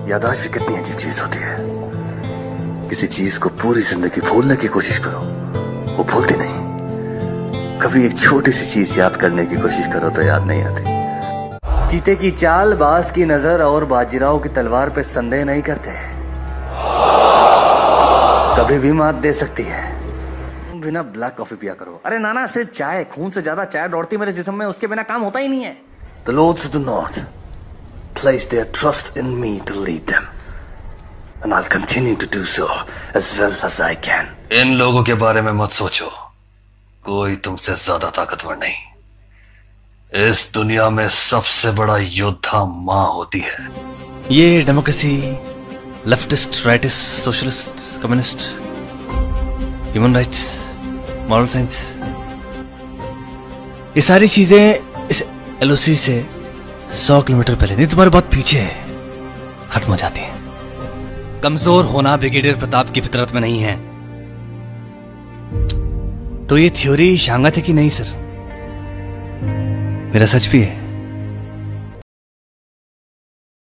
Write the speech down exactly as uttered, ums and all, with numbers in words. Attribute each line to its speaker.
Speaker 1: याददाश्त भी कितनी अजीब चीज होती है। किसी चीज को पूरी जिंदगी भूलने की कोशिश करो, वो भूलती नहीं। कभी एक छोटी सी चीज याद करने की कोशिश करो तो याद नहीं आती। चीते की चाल, बाज की नजर और बाजीराव की तलवार पे संदेह नहीं करते, कभी भी मात दे सकती है। तुम बिना ब्लैक कॉफी पिया करो। अरे नाना, सिर्फ चाय, खून से ज्यादा चाय दौड़ती मेरे जिस्म में, उसके बिना काम होता ही नहीं है। The lords do not place their trust in me to lead them, and I'll continue to do so as well as I can. इन लोगों के बारे में मत सोचो, कोई तुमसे ज्यादा ताकतवर नहीं। इस दुनिया में सबसे बड़ा योद्धा माँ होती है।
Speaker 2: ये democracy, leftist, rightist, socialist, communist, human rights, moral science, ये सारी चीजें इस एलओसी से सौ किलोमीटर पहले नहीं, तुम्हारे बहुत पीछे खत्म हो जाती हैं। कमजोर होना ब्रिगेडियर प्रताप की फितरत में नहीं है। तो ये थ्योरी शांगत है कि नहीं सर? मेरा सच भी है।